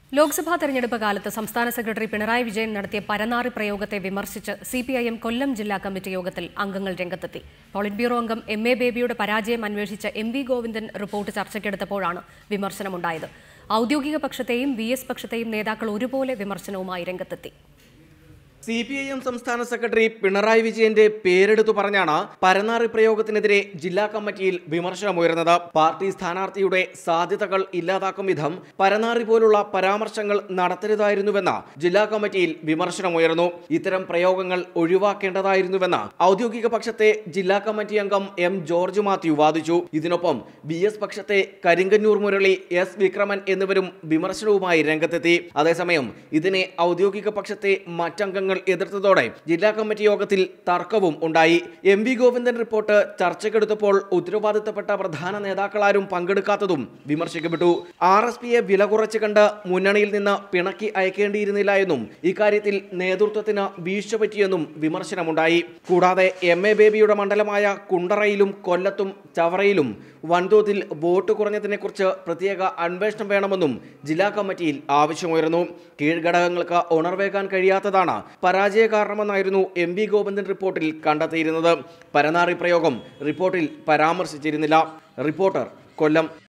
ലോക്സഭാ തെരഞ്ഞെടുപ്പ് കാലത്ത് സംസ്ഥാന സെക്രട്ടറി പിണറായി വിജയൻ നടത്തിയ പരനാറി പ്രയോഗത്തെ വിമർശിച്ച് CPIM കൊല്ലം ജില്ലാ കമ്മിറ്റി യോഗത്തിൽ അംഗങ്ങൾ രംഗത്തെത്തി. പോളിറ്റ് ബ്യൂറോ അംഗം MA ബേബിയുടെ പരാജയം അന്വേഷിച്ച MV ഗോവിന്ദൻ റിപ്പോർട്ട് ചർച്ചയ്ക്കെടുത്തപ്പോഴാണ് വിമർശനമുണ്ടായത്. ഔദ്യോഗിക പക്ഷത്തെയും VS പക്ഷത്തെയും നേതാക്കൾ ഒരുപോലെ വിമർശനവുമായി രംഗത്തെത്തി. CPIM സംസ്ഥാന സെക്രട്ടറി പിണറായി വിജയന്റെ പേരെടുത്തു പറഞ്ഞാണ് പരനാറി പ്രയോഗത്തിനെതിരെ ജില്ലാ കമ്മിറ്റിയിൽ വിമർശനമുയർന്നത്. പാർട്ടി സ്ഥാനാർത്ഥിയുടെ സാധ്യതകൾ ഇല്ലാതാക്കും വിധം പരനാറി പോലുള്ള പരാമർശങ്ങൾ നടത്തരുതായിരുന്നുവെന്ന് ജില്ലാ കമ്മിറ്റിയിൽ വിമർശനമുയർന്നു. ഇത്തരം പ്രയോഗങ്ങൾ ഒഴിവാക്കേണ്ടതായിരുന്നുവെന്ന് ഔദ്യോഗിക പക്ഷത്തെ ജില്ലാ കമ്മിറ്റി അംഗം M ജോർജ് മാത്യു വാദിച്ചു. ഇതിനൊപ്പം VS പക്ഷത്തെ കരിങ്കന്നൂർ മുരളി, S വിക്രമൻ എന്നിവരും വിമർശനവുമായി രംഗത്തെത്തി. അതേസമയം ഇതിനെ ഔദ്യോഗിക പക്ഷത്തെ മറ്റംഗങ്ങൾ എതിർത്തതോടെ ജില്ലാ കമ്മിറ്റി യോഗത്തിൽ തർക്കവും ഉണ്ടായി. MV ഗോവിന്ദൻ റിപ്പോർട്ട് ചർച്ചയ്ക്കെടുത്തപ്പോൾ ഉത്തരവാദിത്തപ്പെട്ട പ്രധാന നേതാക്കളാരും പങ്കെടുക്കാത്തതും വിമർശിക്കപ്പെട്ടു. RSPയെ വില കുറച്ച് കണ്ട് മുന്നണിയിൽ നിന്ന് പിണക്കി അയക്കേണ്ടിയിരുന്നില്ല എന്നും ഇക്കാര്യത്തിൽ നേതൃത്വത്തിന് വീഴ്ച പറ്റിയെന്നും വിമർശനമുണ്ടായി. കൂടാതെ MA ബേബിയുടെ മണ്ഡലമായ കുണ്ടറയിലും കൊല്ലത്തും ചവറയിലും വൻതോതിൽ വോട്ട് കുറഞ്ഞതിനെക്കുറിച്ച് പ്രത്യേക അന്വേഷണം വേണമെന്നും ജില്ലാ കമ്മിറ്റിയിൽ ആവശ്യമുയർന്നു. കീഴ്ഘടകങ്ങൾക്ക് ഉണർവേകാൻ കഴിയാത്തതാണ് പരാജയ കാരണമെന്നായിരുന്നു MV ഗോവിന്ദൻ റിപ്പോർട്ടിൽ കണ്ടെത്തിയിരുന്നത്. പരനാറി പ്രയോഗം റിപ്പോർട്ടിൽ പരാമർശിച്ചിരുന്നില്ല. റിപ്പോർട്ടർ, കൊല്ലം.